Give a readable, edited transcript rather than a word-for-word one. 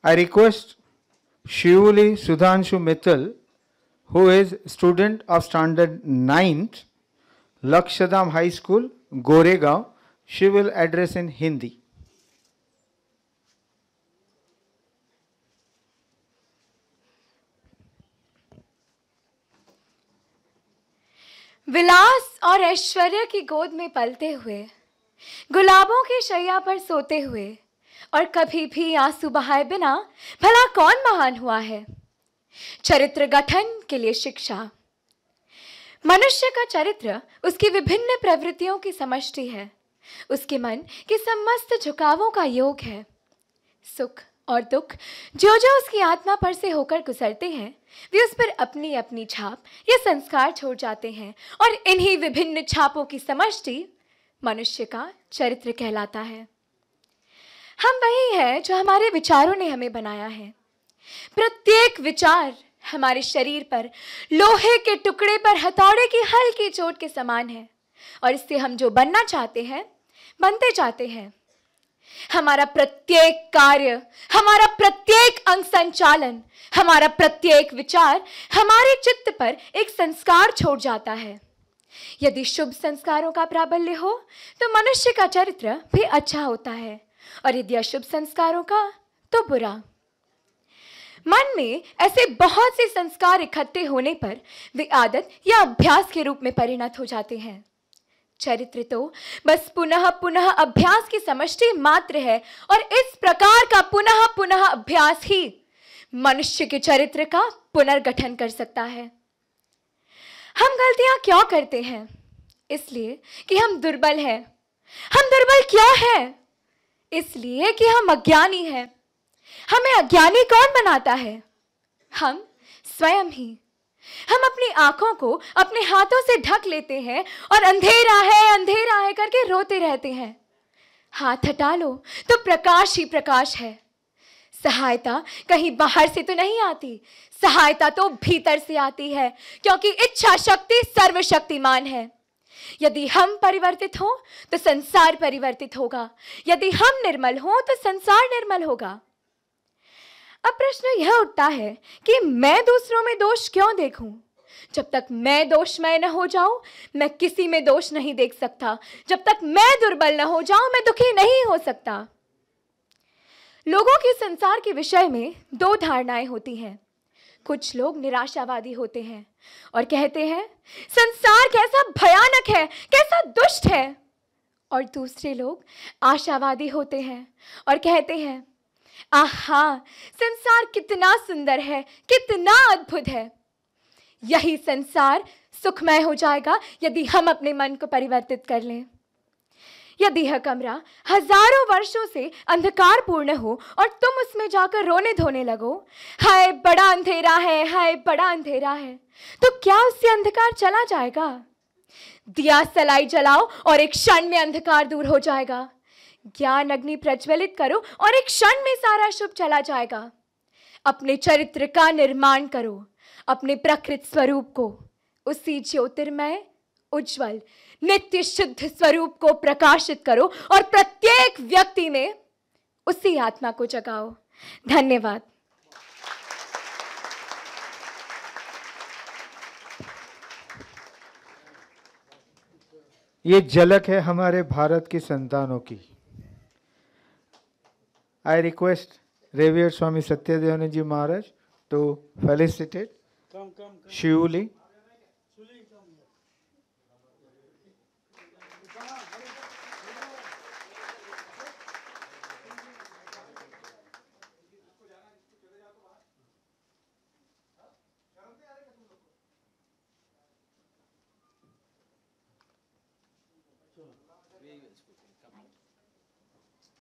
I request Shivuli Sudhanshu Mittal, who is student of standard 9th, Lakshadam High School, Goregaon. She will address in Hindi. विलास और ऐश्वर्य की गोद में पलते हुए, गुलाबों की शैया पर सोते हुए और कभी भी आंसू बहाए बिना भला कौन महान हुआ है। चरित्र गठन के लिए शिक्षा। मनुष्य का चरित्र उसकी विभिन्न प्रवृत्तियों की समष्टि है, उसके मन के समस्त झुकावों का योग है। सुख और दुख जो जो उसकी आत्मा पर से होकर गुजरते हैं, वे उस पर अपनी अपनी छाप या संस्कार छोड़ जाते हैं और इन्हीं विभिन्न छापों की समष्टि मनुष्य का चरित्र कहलाता है। हम वही हैं जो हमारे विचारों ने हमें बनाया है। प्रत्येक विचार हमारे शरीर पर लोहे के टुकड़े पर हथौड़े की हल्की चोट के समान है और इससे हम जो बनना चाहते हैं बनते जाते हैं। हमारा प्रत्येक कार्य, हमारा प्रत्येक अंग संचालन, हमारा प्रत्येक विचार हमारे चित्त पर एक संस्कार छोड़ जाता है। यदि शुभ संस्कारों का प्राबल्य हो तो मनुष्य का चरित्र भी अच्छा होता है और यदि अशुभ संस्कारों का तो बुरा। मन में ऐसे बहुत से संस्कार इकट्ठे होने पर वे आदत या अभ्यास के रूप में परिणत हो जाते हैं। चरित्र तो बस पुनः पुनः अभ्यास की समष्टि मात्र है और इस प्रकार का पुनः पुनः अभ्यास ही मनुष्य के चरित्र का पुनर्गठन कर सकता है। हम गलतियां क्यों करते हैं? इसलिए कि हम दुर्बल हैं। हम दुर्बल क्यों हैं? इसलिए कि हम अज्ञानी हैं। हमें अज्ञानी कौन बनाता है? हम स्वयं ही। हम अपनी आंखों को अपने हाथों से ढक लेते हैं और अंधेरा है करके रोते रहते हैं। हाथ हटा लो तो प्रकाश ही प्रकाश है। सहायता कहीं बाहर से तो नहीं आती, सहायता तो भीतर से आती है, क्योंकि इच्छा शक्ति सर्वशक्तिमान है। यदि हम परिवर्तित हो तो संसार परिवर्तित होगा, यदि हम निर्मल हो तो संसार निर्मल होगा। अब प्रश्न यह उठता है कि मैं दूसरों में दोष क्यों देखूं? जब तक मैं दोषमय न हो जाऊं, मैं किसी में दोष नहीं देख सकता। जब तक मैं दुर्बल न हो जाऊं, मैं दुखी नहीं हो सकता। लोगों के संसार के विषय में दो धारणाएं होती हैं। कुछ लोग निराशावादी होते हैं और कहते हैं संसार कैसा भयानक है, कैसा दुष्ट है। और दूसरे लोग आशावादी होते हैं और कहते हैं आहा, संसार कितना सुंदर है, कितना अद्भुत है। यही संसार सुखमय हो जाएगा यदि हम अपने मन को परिवर्तित कर लें। यदि यह कमरा हजारों वर्षों से अंधकारपूर्ण हो और तुम उसमें जाकर रोने धोने लगो, हाय बड़ा अंधेरा है, हाय बड़ा अंधेरा है, तो क्या उससे अंधकार चला जाएगा? दिया सलाई जलाओ और एक क्षण में अंधकार दूर हो जाएगा। ज्ञान अग्नि प्रज्वलित करो और एक क्षण में सारा शुभ चला जाएगा। अपने चरित्र का निर्माण करो, अपने प्रकृत स्वरूप को, उसी ज्योतिर्मय उज्जवल नित्य शुद्ध स्वरूप को प्रकाशित करो और प्रत्येक व्यक्ति में उसी आत्मा को जगाओ। धन्यवाद। ये झलक है हमारे भारत की संतानों की। I request Revered Swami Satyadevanand Ji Maharaj to felicitate Shivuli.